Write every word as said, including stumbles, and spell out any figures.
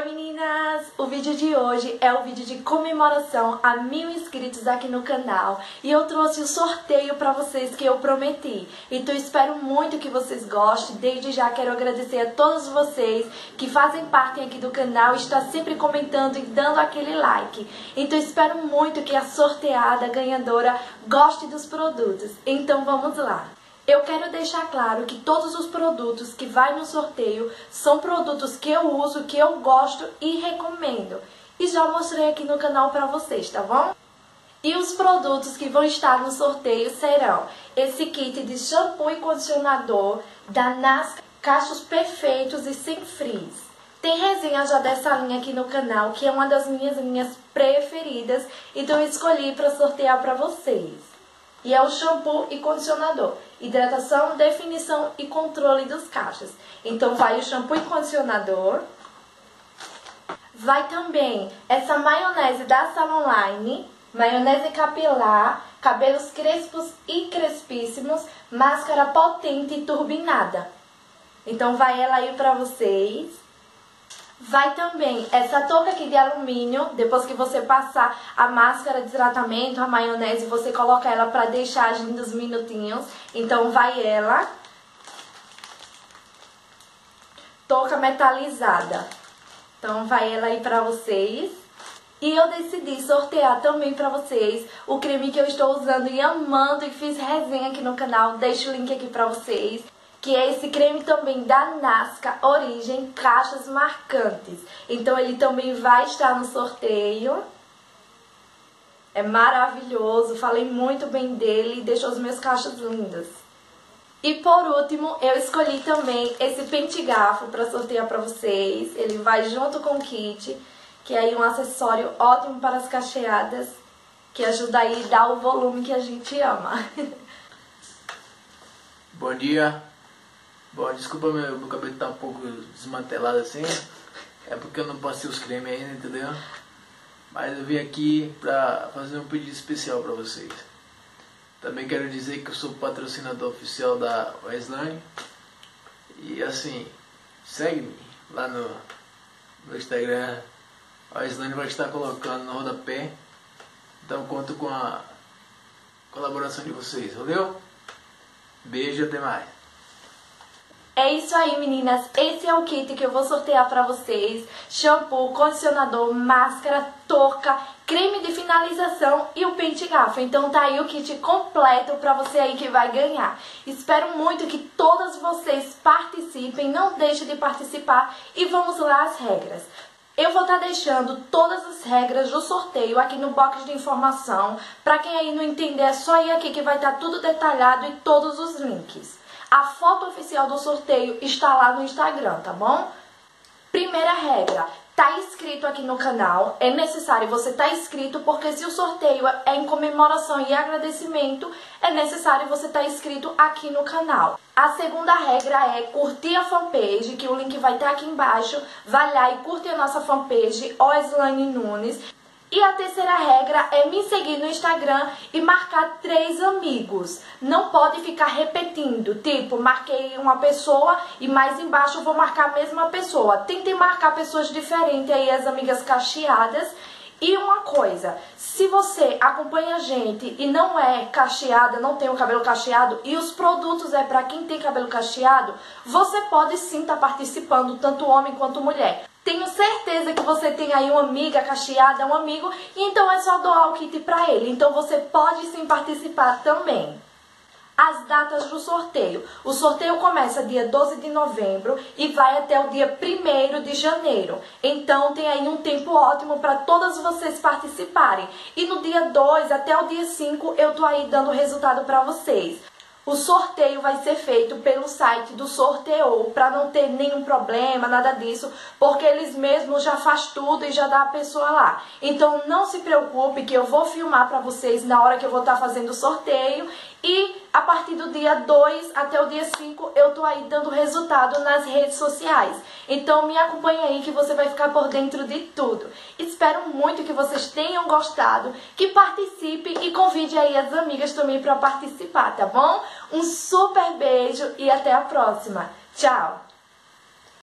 Oi meninas! O vídeo de hoje é o vídeo de comemoração a mil inscritos aqui no canal e eu trouxe o sorteio para vocês que eu prometi. Então espero muito que vocês gostem. Desde já quero agradecer a todos vocês que fazem parte aqui do canal e estão sempre comentando e dando aquele like. Então espero muito que a sorteada, a ganhadora, goste dos produtos. Então vamos lá! Eu quero deixar claro que todos os produtos que vai no sorteio são produtos que eu uso, que eu gosto e recomendo. E já mostrei aqui no canal pra vocês, tá bom? E os produtos que vão estar no sorteio serão esse kit de shampoo e condicionador da Nasca, cachos perfeitos e sem frizz. Tem resenha já dessa linha aqui no canal, que é uma das minhas linhas preferidas, então eu escolhi para sortear pra vocês. E é o shampoo e condicionador, hidratação, definição e controle dos cachos. Então vai o shampoo e condicionador, vai também essa maionese da Salonline, maionese capilar, cabelos crespos e crespíssimos, máscara potente e turbinada. Então vai ela aí pra vocês. Vai também essa touca aqui de alumínio, depois que você passar a máscara de tratamento, a maionese, você coloca ela para deixar agindo uns minutinhos. Então vai ela. Touca metalizada. Então vai ela aí para vocês. E eu decidi sortear também para vocês o creme que eu estou usando e amando e fiz resenha aqui no canal. Deixo o link aqui para vocês. Que é esse creme também da Nasca Origem Cachos Marcantes. Então ele também vai estar no sorteio. É maravilhoso, falei muito bem dele e deixou os meus cachos lindos. E por último, eu escolhi também esse pentegarfo para sortear para vocês. Ele vai junto com o kit, que é aí um acessório ótimo para as cacheadas, que ajuda aí a dar o volume que a gente ama. Bom dia. Bom, desculpa, meu, meu cabelo tá um pouco desmantelado assim, é porque eu não passei os cremes ainda, entendeu? Mas eu vim aqui pra fazer um pedido especial pra vocês. Também quero dizer que eu sou patrocinador oficial da Westline. E assim, segue-me lá no, no Instagram. A Westline vai estar colocando no rodapé. Então conto com a colaboração de vocês, valeu? Beijo e até mais. É isso aí, meninas. Esse é o kit que eu vou sortear pra vocês. Shampoo, condicionador, máscara, touca, creme de finalização e o pente garfo. Então tá aí o kit completo pra você aí que vai ganhar. Espero muito que todas vocês participem. Não deixem de participar. E vamos lá às regras. Eu vou estar deixando todas as regras do sorteio aqui no box de informação. Pra quem aí não entender, é só ir aqui que vai estar tudo detalhado e todos os links. A foto oficial do sorteio está lá no Instagram, tá bom? Primeira regra, tá inscrito aqui no canal. É necessário você estar inscrito, porque se o sorteio é em comemoração e agradecimento, é necessário você estar inscrito aqui no canal. A segunda regra é curtir a fanpage, que o link vai estar aqui embaixo. Vai lá e curte a nossa fanpage, Westline Nunes. E a terceira regra é me seguir no Instagram e marcar três amigos. Não pode ficar repetindo, tipo, marquei uma pessoa e mais embaixo eu vou marcar a mesma pessoa. Tentem marcar pessoas diferentes aí, as amigas cacheadas. E uma coisa, se você acompanha a gente e não é cacheada, não tem o cabelo cacheado e os produtos é para quem tem cabelo cacheado, você pode sim estar participando, tanto homem quanto mulher. Tenho certeza que você tem aí uma amiga cacheada, um amigo, e então é só doar o kit para ele. Então você pode sim participar também. As datas do sorteio. O sorteio começa dia doze de novembro e vai até o dia primeiro de janeiro. Então tem aí um tempo ótimo para todas vocês participarem. E no dia dois até o dia cinco eu tô aí dando o resultado para vocês. O sorteio vai ser feito pelo site do Sorteou, para não ter nenhum problema, nada disso, porque eles mesmos já faz tudo e já dá a pessoa lá. Então não se preocupe que eu vou filmar para vocês na hora que eu vou estar fazendo o sorteio e a partir do dia dois até o dia cinco eu tô aí dando resultado nas redes sociais. Então me acompanhe aí que você vai ficar por dentro de tudo. Espero muito que vocês tenham gostado, que participe e convide aí as amigas também para participar, tá bom? Um super beijo e até a próxima. Tchau!